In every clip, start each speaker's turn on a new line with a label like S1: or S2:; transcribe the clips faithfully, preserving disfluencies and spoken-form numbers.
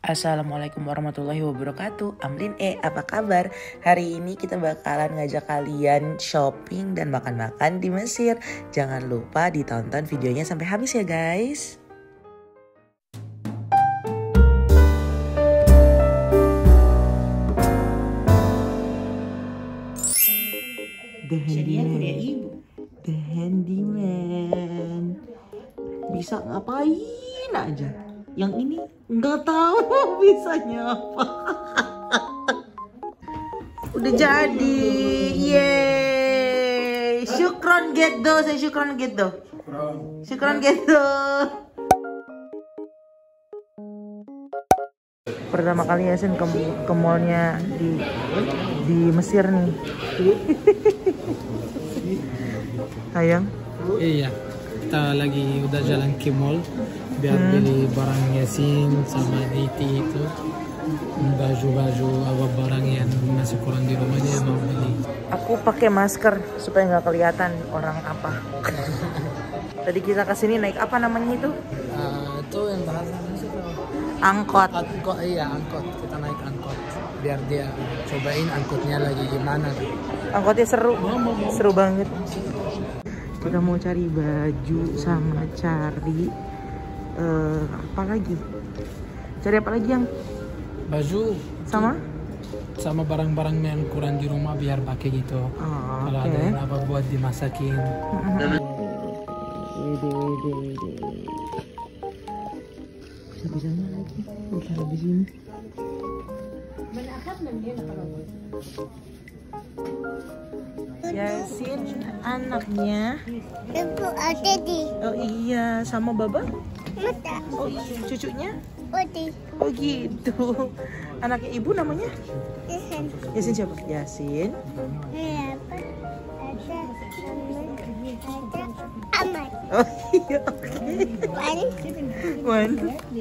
S1: Assalamualaikum warahmatullahi wabarakatuh. Amlin E, apa kabar? Hari ini kita bakalan ngajak kalian shopping dan makan-makan di Mesir. Jangan lupa ditonton videonya sampai habis ya guys. The handyman, the handyman bisa ngapain aja. Yang ini nggak tahu bisanya apa. Udah jadi, yeay! Syukron gitu, saya syukron gitu, syukron gitu. Pertama kali Yasin ke, ke mallnya di di Mesir nih. Sayang.
S2: Iya, kita lagi udah jalan ke mall biar hmm. beli barang Yasin sama Diti itu, baju-baju apa barang yang masih kurang di rumah dia mau beli.
S1: Aku pakai masker supaya nggak kelihatan orang apa. Tadi kita kesini naik apa namanya itu?
S2: Uh, itu yang bahasa Indonesia tuh.
S1: Angkot.
S2: Angkot, iya angkot. Kita naik angkot biar dia cobain angkotnya lagi gimana.
S1: Angkotnya seru, seru banget. Kita mau cari baju sama cari uh, apa lagi? Cari apa lagi yang
S2: baju
S1: sama?
S2: Sama barang-barang yang kurang di rumah biar pakai gitu. Oh, kalau okay. Ada yang apa buat dimasakin. Wede wede wede. Bisa-bisanya lagi bukan habis ini. Yasin anaknya
S3: Ibu ada di.
S1: Oh iya, sama Baba?
S3: Mata.
S1: Oh iya, cucunya?
S3: Odi.
S1: Oh gitu. Anaknya ibu namanya?
S3: Yasin.
S1: Yasin siapa? Yasin.
S3: Apa? Ada ada Amat.
S1: Oh iya, oke.
S3: Wan.
S1: Wan.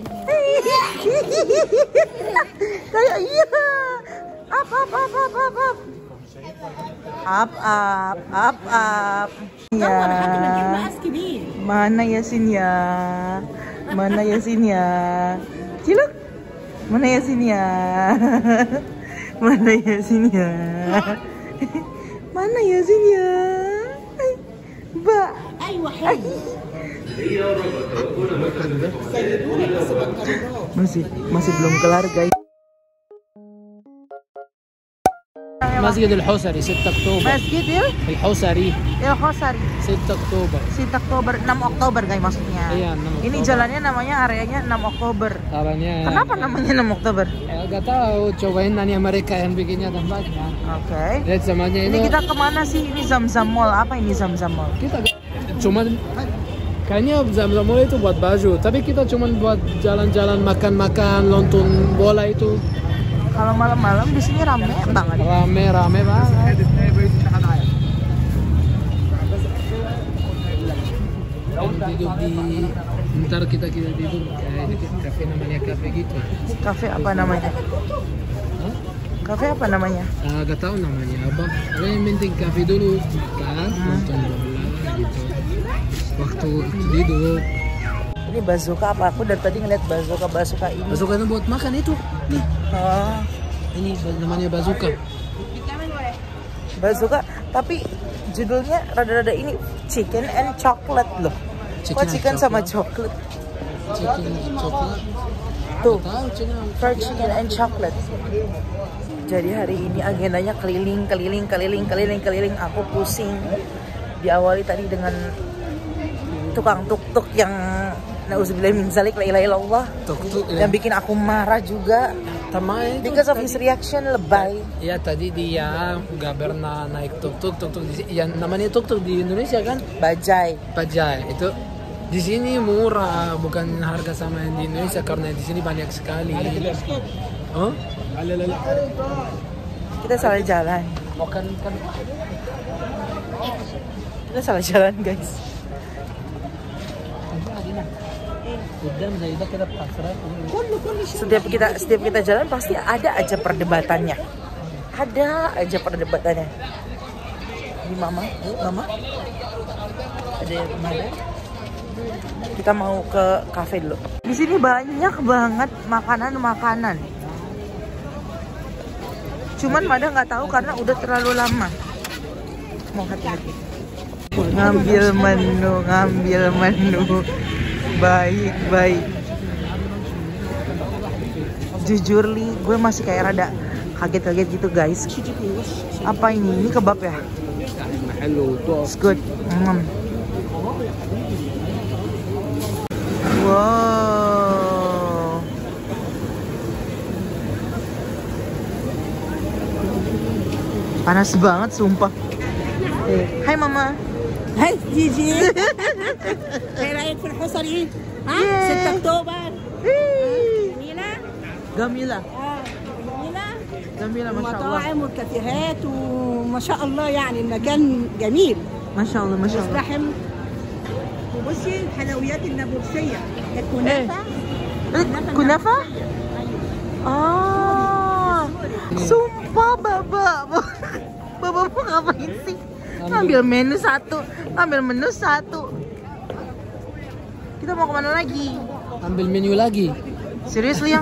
S1: Kayak iya. Up up up up up up. Up up up up. Ya. Mana Yasin ya? Mana Yasin ya? Ciluk. Mana Yasin ya? Mana Yasin ya? Mana Yasin ya? Ba. Masih masih belum kelar guys.
S2: مسجد الحوسري ستة أكتوبر.
S1: Masjid
S2: الحوسري.
S1: الحوسري.
S2: ستة أكتوبر.
S1: ستة Oktober, enam Oktober guys maksudnya.
S2: Iya, enam Oktober.
S1: Ini jalannya namanya areanya enam Oktober.
S2: Caranya.
S1: Kenapa namanya enam Oktober?
S2: Ya gak tahu, cobain nanya mereka yang bikinnya tempatnya.
S1: Oke. Okay.
S2: Lihat samanya
S1: ini. Ini kita kemana sih? Ini Zamzam Mall. Apa ini Zamzam Mall?
S2: Kita cuman kayaknya Zamzam Mall itu buat baju, tapi kita cuman buat jalan-jalan, makan-makan, nonton bola itu.
S1: Kalau malam-malam di sini rame banget.
S2: Rame, rame banget. Tidur di, ntar kita kita tidur kayak kafe namanya kafe gitu.
S1: Kafe apa namanya?
S2: Hah?
S1: Kafe apa namanya?
S2: Uh, gak tahu namanya apa. Yang penting kafe dulu kan, hmm. nonton bola gitu. Waktu tidur.
S1: Ini bazooka apa? Aku dari tadi ngeliat bazooka bazooka ini.
S2: Bazooka itu buat makan itu. Nih.
S1: Oh.
S2: Ini namanya bazooka.
S1: Bazooka, tapi judulnya rada-rada ini chicken and chocolate loh. Chicken Kok chicken sama chocolate?
S2: Chicken and chocolate.
S1: Tuh. Fried chicken and chocolate. Jadi hari ini agendanya keliling, keliling, keliling, keliling, keliling. Aku pusing. Diawali tadi dengan tukang tuk-tuk yang nauzubillah min zalik, la ilaha illallah. Tuk-tuk yang bikin aku marah juga.
S2: Tamai.
S1: Because of his reaction lebay.
S2: Ya tadi dia nggak pernah naik tuk-tuk, tuk-tuk yang namanya tuk-tuk di Indonesia kan?
S1: Bajai.
S2: Bajai itu di sini murah, bukan harga sama yang di Indonesia karena di sini banyak sekali. Oh?
S1: Kita salah jalan.
S2: Bukan kan?
S1: Kita salah jalan guys. Setiap kita setiap kita jalan pasti ada aja perdebatannya. Ada aja perdebatannya. Ini mama, ayo mama. Ada yang kemana? Kita mau ke kafe dulu. Di sini banyak banget makanan-makanan. Cuman Mada nggak tahu karena udah terlalu lama. Mau hati-hati. Ngambil menu, ngambil menu. Baik, baik. Jujur Li, gue masih kayak rada kaget-kaget gitu guys. Apa ini? Ini kebab ya? It's good. Mm. Wow. Panas banget sumpah. Hai Mama.
S4: هاي جيجي ايه رايك في الحصري؟ ها؟ ستة اكتوبر جميلة؟
S1: جميلة
S4: اه جميلة؟
S1: جميلة ما شاء الله.
S4: مطاعم وكافيهات وما شاء الله يعني المكان جميل.
S1: ما شاء الله ما شاء الله.
S4: مزدحم. وبصي الحلويات النابلسية الكنافة.
S1: كنافة؟ Ah, sumpah Baba. Baba mau ngapain sih? Ngambil menu satu, ngambil menu satu. Kita mau kemana lagi?
S2: Ambil menu lagi.
S1: Serius lu yang?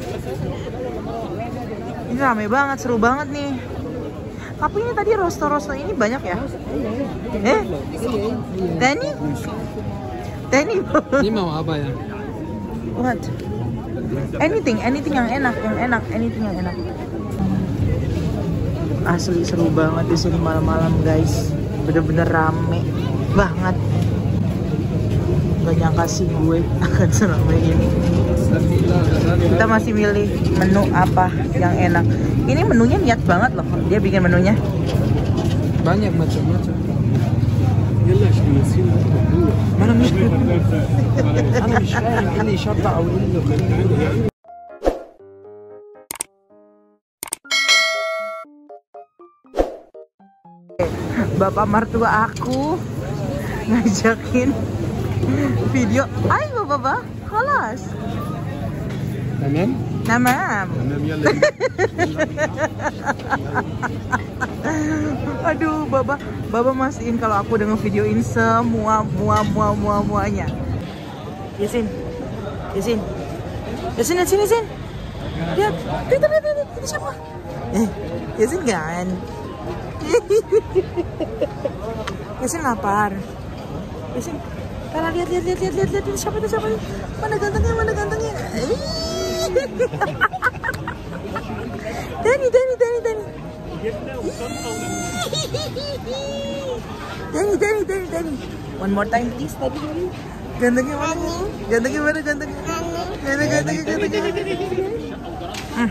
S1: Ini rame banget, seru banget nih. Tapi ini tadi rosto-rosto ini banyak ya? Eh? Danny? Danny?
S2: Ini mau apa ya?
S1: What? Anything, anything yang enak, yang enak, anything yang enak. Asli seru banget di sini malam-malam guys, bener-bener rame banget. Gak nyangka sih gue akan serame ini. Kita masih milih menu apa yang enak. Ini menunya niat banget loh, dia bikin menunya.
S2: Banyak macam-macam.
S1: Mana mishkil?
S2: أنا مش فاهم إيه اللي يشبع أو إيه اللي يخليه.
S1: Bapak mertua aku ngajakin video. Ayo Bapak, خلاص.
S2: تمام؟
S1: Namam. Aduh, Baba, Baba mastiin kalau aku udah ngevideoin semua mua mua mua muanya. Yasin, Yasin, Yasin, Yasin, Yasin. Lihat, lihat, lihat, lihat, itu siapa? Eh, Yasin kan? Yasin lapar. Yasin, karena lihat, lihat, lihat, lihat, lihat, lihat, siapa itu, siapa itu? Mana gantengnya, mana gantengnya? Danny, Danny, Danny, Danny. Danny, Danny, Danny, Danny. One more time, please, tadi. Gantengnya mana? Gantengnya mana? Gantengnya. Gantengnya, gantengnya, gantengnya. Hmm.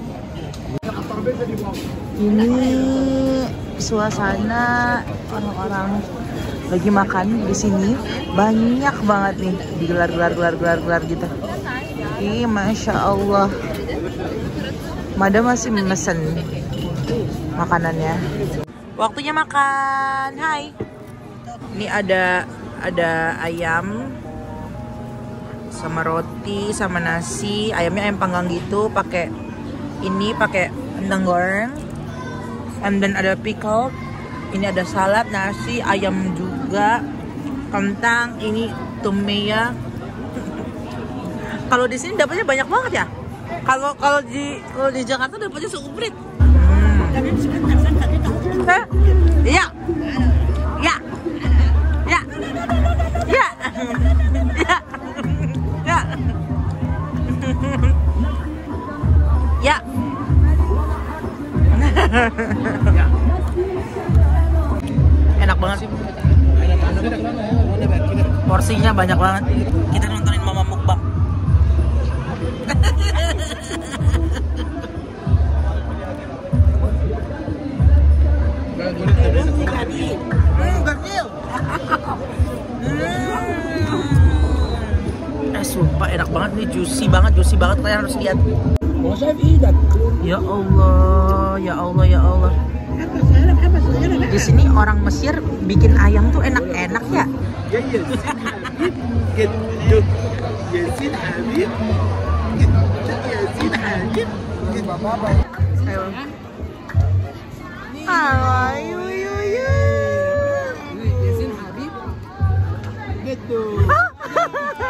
S1: Ini suasana orang-orang lagi makan di sini, banyak banget nih digelar-gelar, gelar-gelar, gelar gitu. Ih, masya Allah. Mada masih memesan makanannya. Waktunya makan. Hai. Ini ada ada ayam sama roti sama nasi. Ayamnya ayam panggang gitu, pakai ini pakai rendang goreng. And then ada pickle. Ini ada salad, nasi, ayam juga, kentang. Ini tumeya. Kalau di sini dapatnya banyak banget ya. Kalau kalau di kalau di Jakarta dapatnya seuprit. Hmm. Eh? Iya. Ya. Ya. Ya. Ya. Ya. Ya. Enak banget sih. Porsinya banyak banget. Kita nontonin mama mukbang. Eh sumpah enak banget nih, juicy banget, juicy banget, kalian harus lihat. Ya Allah, ya Allah, ya Allah. Di sini orang Mesir bikin ayam tuh enak-enak ya. Ayo, ayo, ayo.
S2: Yasin Habib. Gitu.
S1: Hah?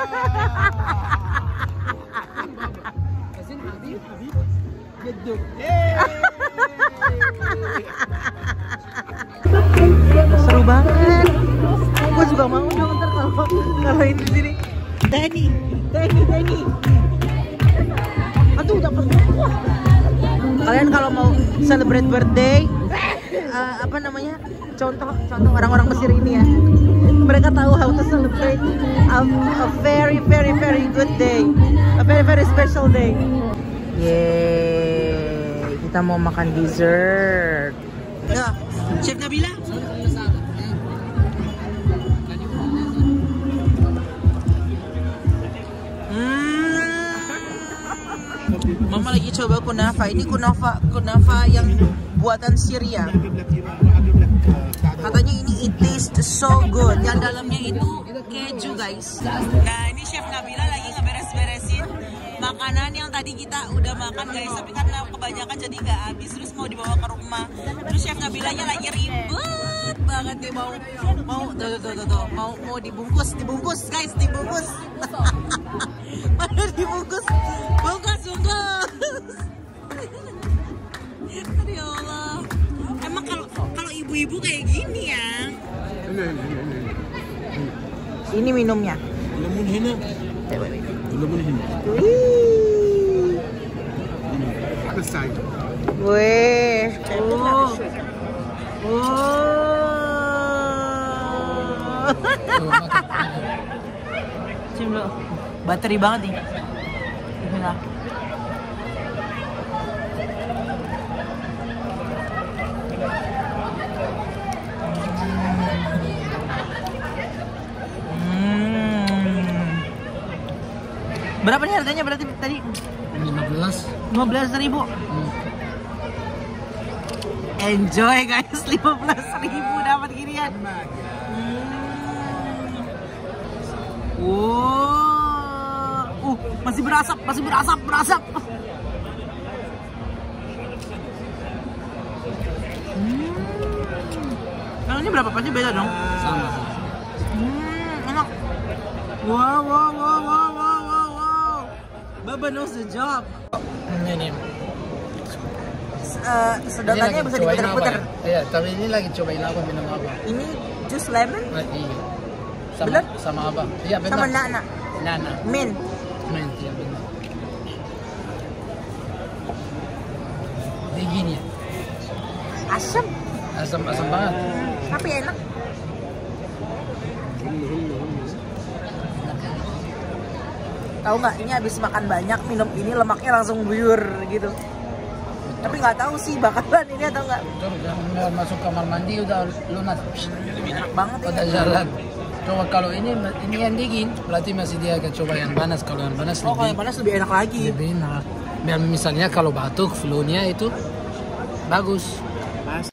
S1: Seru banget. Gue juga mau dong ntar kalau kalau ini di sini. Danny, Danny, Danny. Aduh, udah pergi. Kalian kalau mau celebrate birthday, uh, apa namanya? Contoh, contoh orang-orang Mesir ini ya. Mereka tahu how to celebrate a, a very, very, very good day, a very, very special day. Yeay, kita mau makan dessert. Ya, Chef Nabila. Mama lagi coba kunafa. Ini kunafa, kunafa yang buatan Syria. Katanya ini it tastes so good. Yang dalamnya itu keju, guys. Nah, ini Chef Nabila lagi ngeberes-beresin makanan yang tadi kita udah makan, guys. Tapi karena kebanyakan jadi nggak habis, terus mau dibawa ke rumah. Terus Chef Nabilanya lagi ribet banget nih mau mau tuh tuh tuh, tuh. mau mau dibungkus, dibungkus, guys, dibungkus. Mana dibungkus? Bungkus, bungkus. Aduh ya Allah. Emang kalau kalau ibu-ibu kayak gini ya. Ini minumnya.
S2: Lemun hina. Lemun hina. Ada say.
S1: Weh. Oh. Oh. Cium dulu. Bateri banget nih. Bismillah. Berapa nih harganya berarti tadi?
S2: lima belas.
S1: lima belas ribu. Hmm. Enjoy guys, lima belas ribu dapat ginian. Hmm. Wow. Uh, masih berasap, masih berasap, berasap. Hmm. Kalau ini berapa? Pasti beda dong?
S2: Sama.
S1: Hmm, enak. Wow, wow, wow, wow, wow, wow, wow. Baba knows the job.
S2: Ini.
S1: Uh, sedotannya bisa diputar-putar.
S2: Iya, tapi ini lagi cobain apa, minum apa?
S1: Ini jus lemon?
S2: Ah, iya. Sama,
S1: bener?
S2: Sama apa? Iya, benar.
S1: Sama nana.
S2: Nana.
S1: Mint.
S2: Mint, iya benar. Ini gini ya.
S1: Asam.
S2: Asam-asam banget.
S1: Hmm, tapi enak. Tahu nggak? Ini habis makan banyak, minum ini lemaknya langsung buyur gitu. Tapi nggak tahu sih bakalan ini atau nggak.
S2: Udah masuk kamar mandi udah lunas.
S1: Enak banget ya.
S2: Udah jalan. Coba kalau ini ini yang dingin, berarti masih dia akan coba yang panas. Kalau yang panas
S1: oh,
S2: lebih.
S1: kalau yang panas lebih enak lagi.
S2: Lebih enak. Biar misalnya kalau batuk, flu-nya itu bagus. Pas.